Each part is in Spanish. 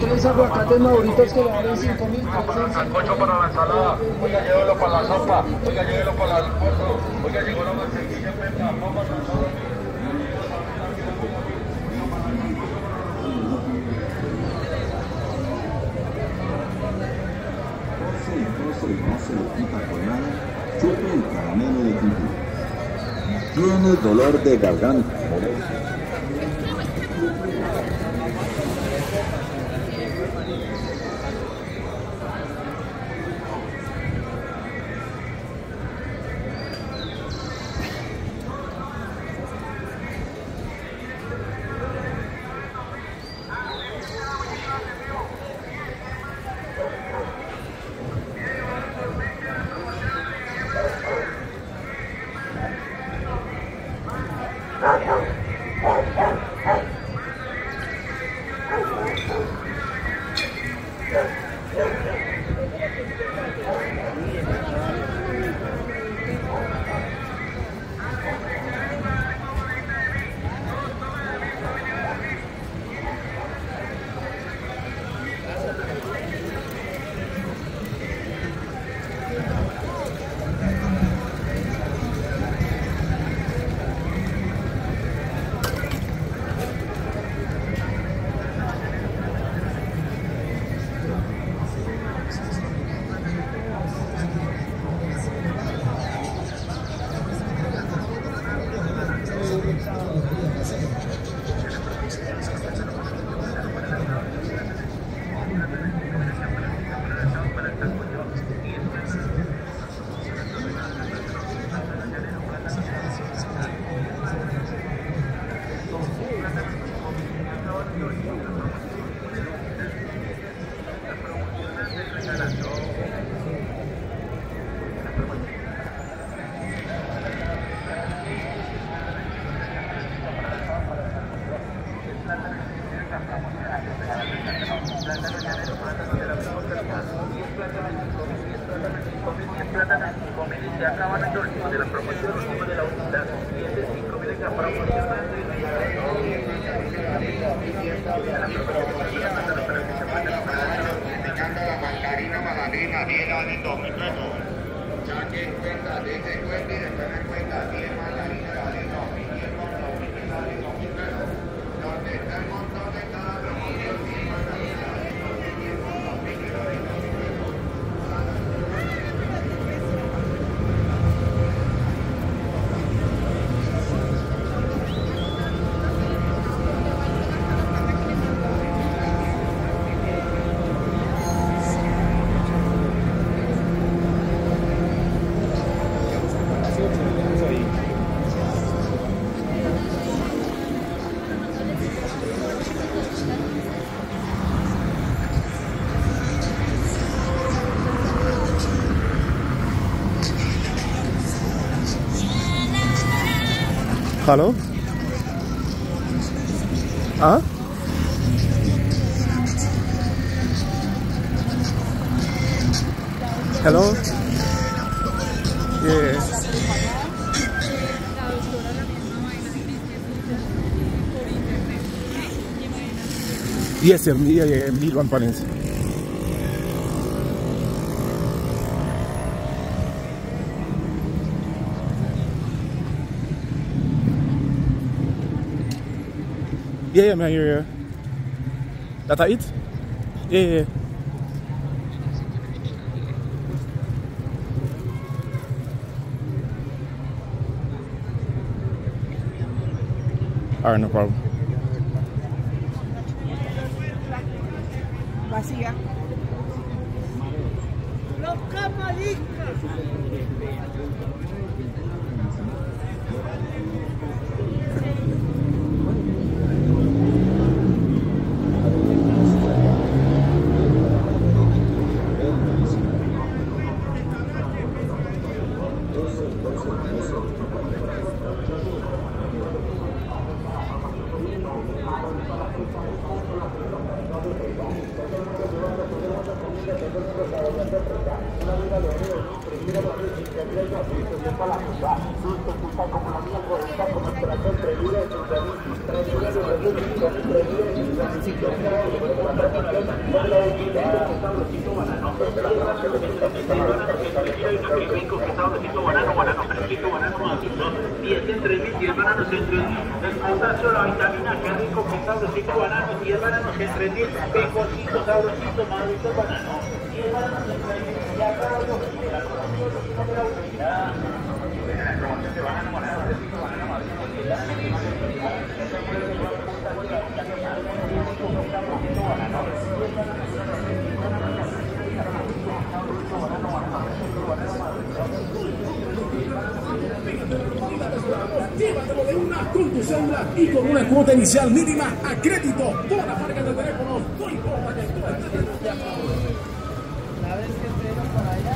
3 aguacates maduritos que le valen 5.000. Sancocho para la ensalada, oiga, llévelo para la sopa, oiga, llévelo para el almuerzo, oiga, llegó la mantequilla, pepa, papa, sazón. No se lo quita con nada, chupe el caramelo de Tintín. Tiene dolor de garganta, molestia. Se acaban el último de la promoción, último de la unidad, 5.000 para promocionar. La mandarina magdalena, 10 años, 2.000 pesos. Saque en cuenta, desde cuenta y después me cuenta, 10 mandarinas valen 2.000, 10 por 2.000 valen 2.000 pesos. Donde está el montón de cada promoción, 10 mandarinas valen 2.000, 10 por 2.000 valen 2.000 pesos. Hello? Huh? Hello? Yeah. Yes, yeah, need one panels. Yeah, man, you're here. That it? Yeah. Alright, no problem. Vacía. Los camaristas. Para la ciudad, como la mía, como el Sabrosito banano. Sabrosito banano fresquito, banano maduro. 10 entre 1000, 10 bananos entre 1000. El potasio, la vitamina, qué rico que sabrosito banano. 10 bananos entre 10. Pecorcito, sabrosito, madurito banano. 10 bananos entre 1000. Ya cada uno de la promoción de la utilidad. Promoción de banano, fresquito, banano maduro. Llévatelo de una con tu cédula y con una cuota inicial mínima a crédito. Todas las marcas de teléfonos, no importa que tú estés en el teatro. La vez que estemos por allá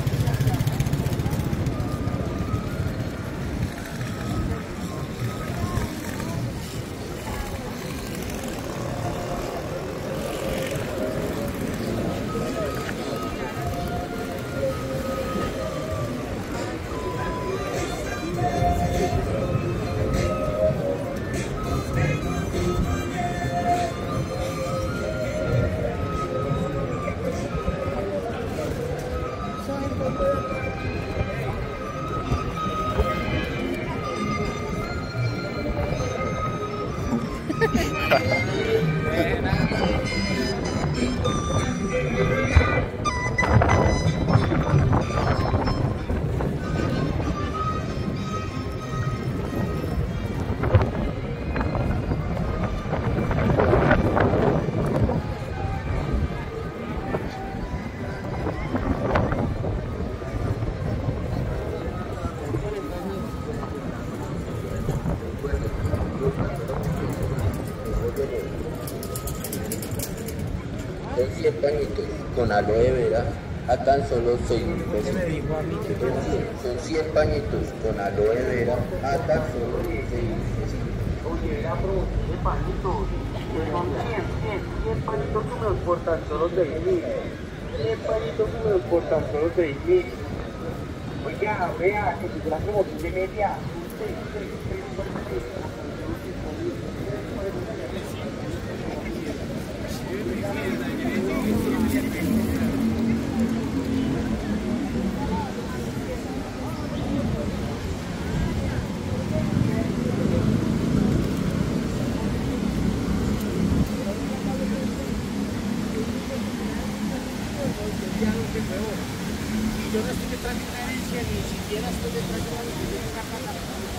Son 100 pañitos con aloe vera a tan solo 6.000 pesos. Son 100 pañitos con aloe vera a tan solo 6.000 pesos. Oye, la promoción de pañitos. Son 100 pañitos húmedos por tan solo 6.000. 100 pañitos húmedos por tan solo 6.000. Oiga, vea, que si la promoción de media. yo no estoy detrás de una herencia, ni siquiera estoy detrás de una herencia.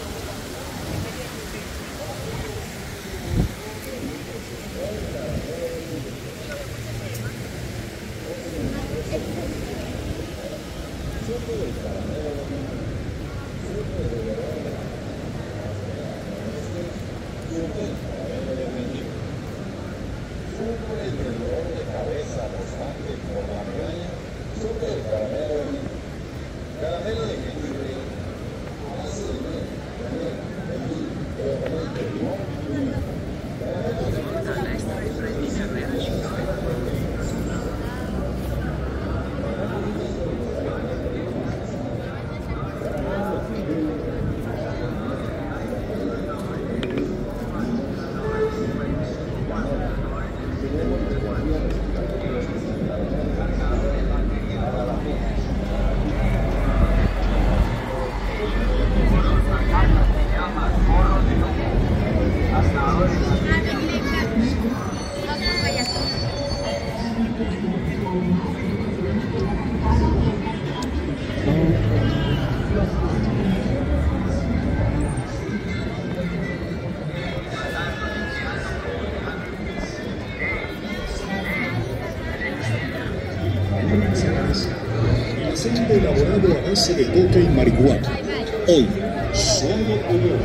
El aceite elaborado a base de coca y marihuana. Hoy, solo olor.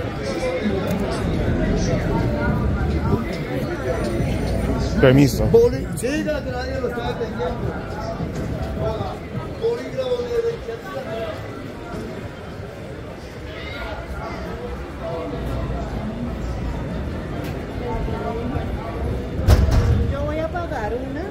Permiso. Sí, que nadie lo está atendiendo. Polígrafo de Yo voy a pagar una.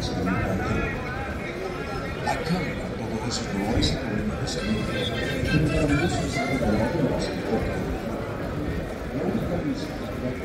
Acaba todos esos dolores y problemas de salud. Pero para muchos es algo de la psicología. La única visita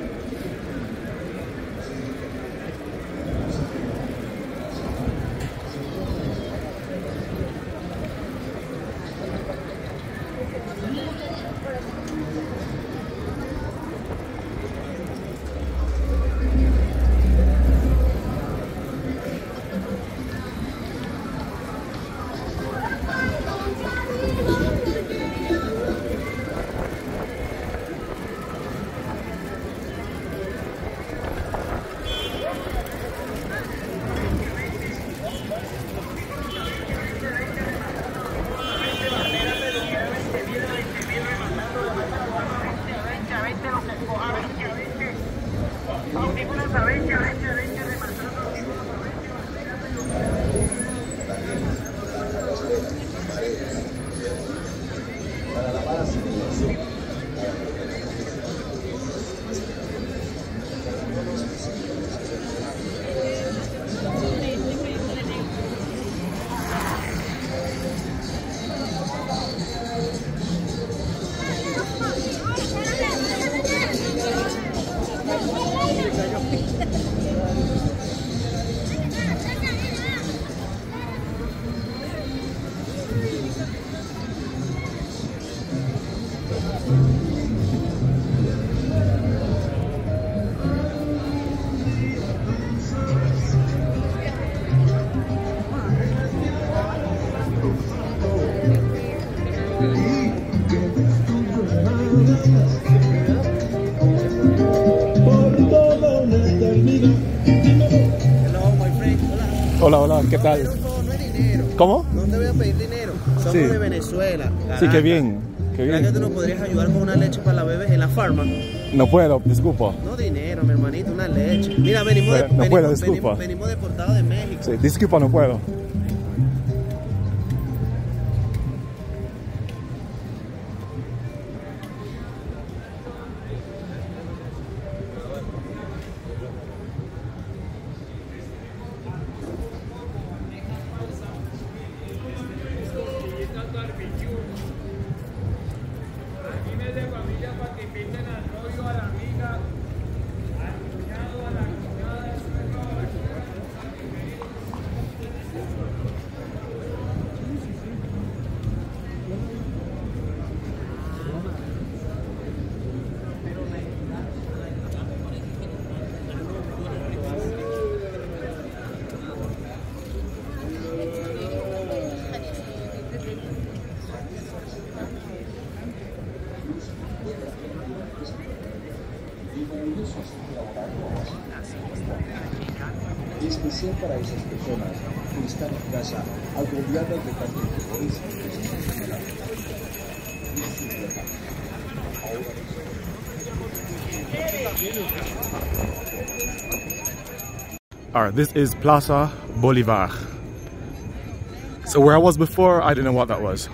Hola, hola, ¿qué tal? No es dinero. ¿Cómo? No te voy a pedir dinero. Somos Sí. de Venezuela. Sí, Caracas. qué bien, qué ¿Será que tú bien. nos podrías ayudar con una leche para la bebé en la farma? No puedo, disculpa. No dinero, mi hermanito, una leche. Mira, No puedo, disculpa. venimos deportados de México. Sí, disculpa, no puedo. especial para esas personas que están en casa agobiadas de tantos dolores y Alright, this is Plaza Bolivar. So where I was before, I didn't know what that was.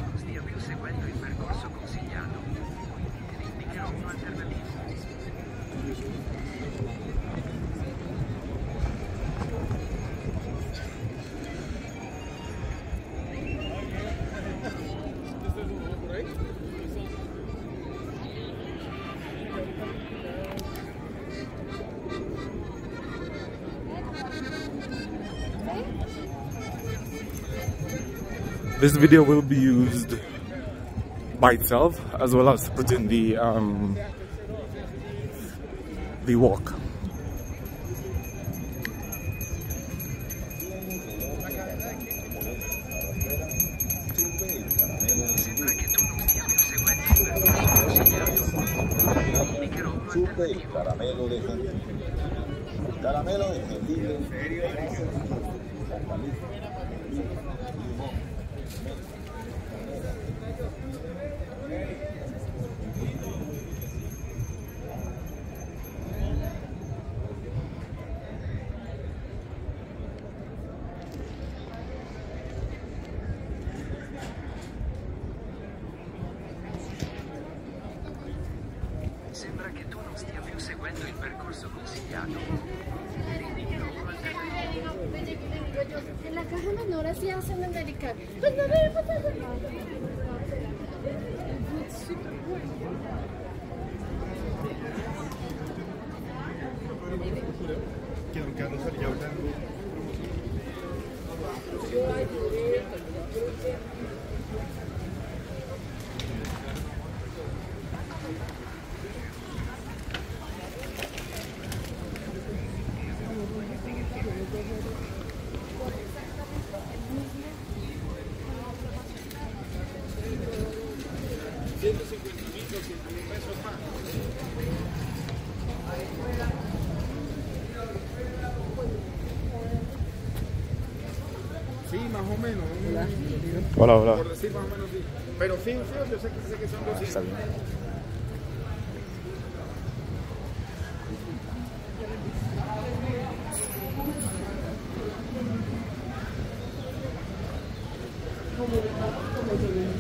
This video will be used by itself as well as put in the walk. Chupe el caramelo de jengibre. El caramelo de jengibre. Sembra che tu Stiamo seguendo il percorso consigliato. En la caja menor así hacen americano. Pues no me pasa nada. Quiero que no salga hablando. Sí, más o menos. Hola, hola. Por decir más o menos sí. Pero sí, yo sé que son 200. Está bien. Como